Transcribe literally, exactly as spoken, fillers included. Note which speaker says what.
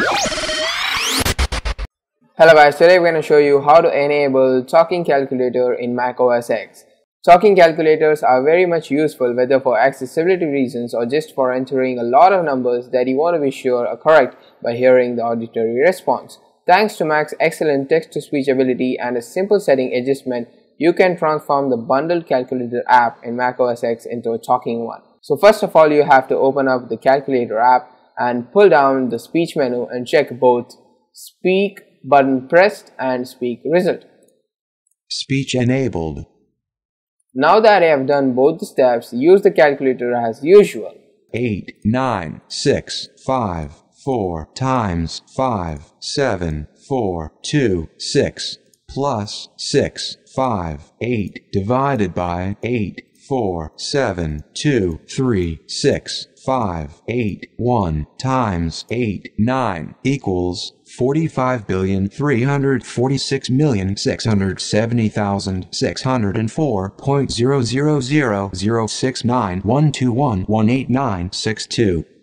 Speaker 1: Hello guys, today we're going to show you how to enable talking calculator in Mac O S X. Talking calculators are very much useful whether for accessibility reasons or just for entering a lot of numbers that you want to be sure are correct by hearing the auditory response. Thanks to Mac's excellent text-to-speech ability and a simple setting adjustment, you can transform the bundled calculator app in Mac O S X into a talking one. So first of all, you have to open up the calculator app and pull down the speech menu and check both speak button pressed and speak result.
Speaker 2: Speech enabled.
Speaker 1: Now that I have done both the steps, use the calculator as usual.
Speaker 2: eight, nine, six, five, four times five, seven, four, two, six plus six, five, eight divided by eight, four, seven, two, three, six, five, eight, one times eight, nine equals forty-five billion three hundred forty-six million six hundred seventy thousand six hundred four point zero zero zero zero six nine one two one one eight nine six two.